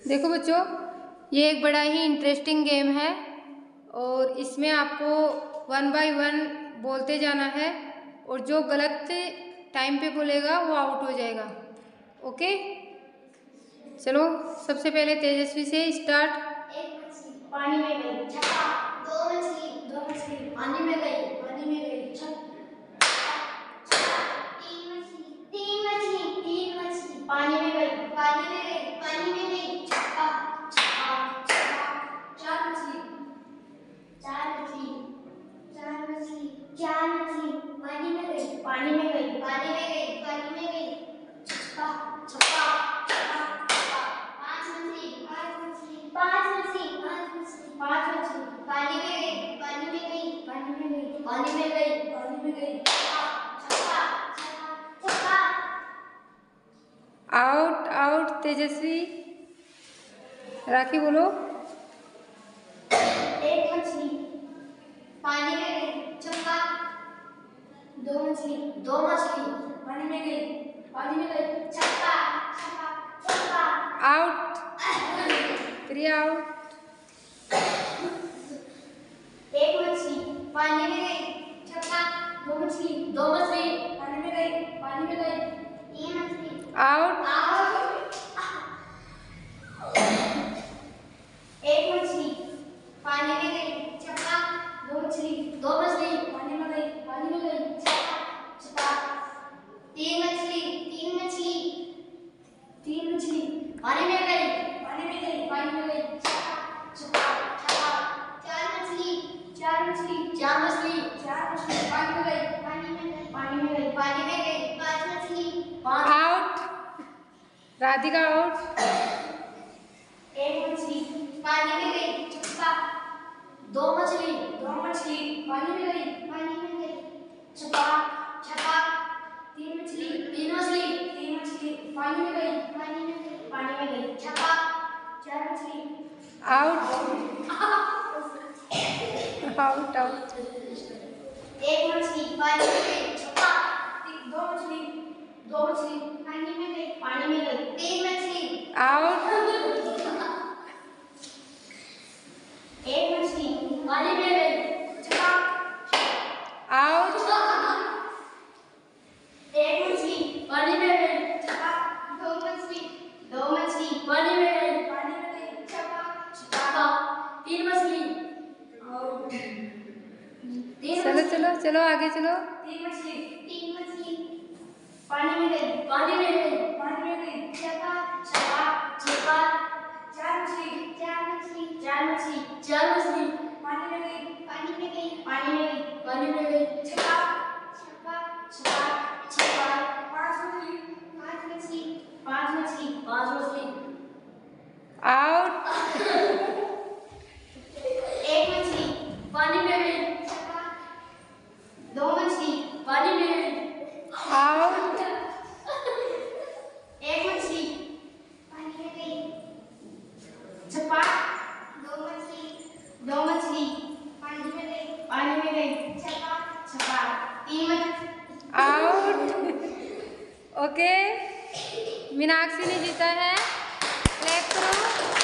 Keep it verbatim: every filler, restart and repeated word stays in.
देखो बच्चों, ये एक बड़ा ही इंटरेस्टिंग गेम है और इसमें आपको वन बाय वन बोलते जाना है और जो गलत टाइम पे बोलेगा वो आउट हो जाएगा। ओके, चलो सबसे पहले तेजस्वी से स्टार्ट। एक मछली पानी में गई, छक्का। दो मछली दो मछली पानी में गई, पानी में गई, छक्का। तीन मछली तीन मछली तीन मछली पानी में गई, पानी में गई, पानी में गई, छक्का छक्का छक्का। चार मछली चार मछली चार मछली चार मछली पानी में गई, पानी में गई, पानी में गई, पानी में गई, छक्का छक्का छक्का छक्का। पांच मछली पांच मछली पांच मछली पांच मछली पांच मछली पानी में गई, पानी में गई, पानी में गई, पानी में गई, पानी में गई, छक्का छक्का छक्का छक्का। आउट आउट तेजस्वी। राखी बोलो। एक मछली पानी में गई, छक्का। दो मछली दो मछली पानी में गई, पानी में गई, छक्का छक्का छक्का। Out three out. एक मछली पानी में गई, छक्का। दो मछली दो मछली पानी में गई, पानी में गई, तीन मछली आउट। एक मछली पानी में गई, छक्का। दो मछली दो मछली पानी में गई, पानी में गई, छक्का छक्का। तीन मछली तीन मछली तीन मछली पानी में गई, पानी में गई, पानी में गई, छक्का छक्का छक्का। चार मछली चार मछली चार मछली चार मछली पानी में गई, पानी में गई, पानी में गई, पानी में गई। पांच मछली पांच आउट राधिका आउट। एक मछली पानी में गई, छक्का। दो मछली दो मछली पानी में गई, पानी में गई, छक्का छक्का। तीन मछली तीन मछली तीन मछली पानी में गई, पानी में गई, पानी में गई, छक्का। चार मछली आउट आउट आउट। एक मछली पानी में गई, छक्का। दो मछली दो मछली पानी में गई, पानी में गई, तीन मछली आउट। एक मछली पानी में गई, छक्का। आउट एक मछली पानी में गई, छक्का। दो मछली दो मछली पानी में गई, पानी में गई, छक्का छक्का। तीन मछली आउट। चलो चलो चलो आगे चलो। तीन मछली तीन मछली पानी में गई, पानी में गई, पानी में गई, छक्का छक्का छक्का। चार मछली चार मछली चार मछली चार मछली पानी में गई, पानी में गई, पानी में गई, पानी में गई, छक्का छक्का छक्का छक्का। पांच मछली पांच मछली पांच मछली पांच मछली आउट। एक मछली पानी में गई, छक्का। दो मछली पानी में गई, आउट। एक मछली पानी में गई, छक्का। दो मछली दो मछली पानी में गई, पानी में गई, छक्का छक्का। तीन मछली आउट। ओके, मीनाक्षी ने जीता है। क्लैप करो।